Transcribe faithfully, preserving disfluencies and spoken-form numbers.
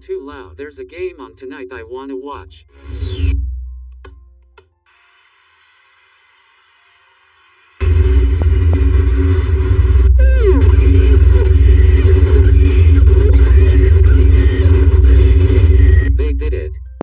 too loud. There's a game on tonight I wanna watch.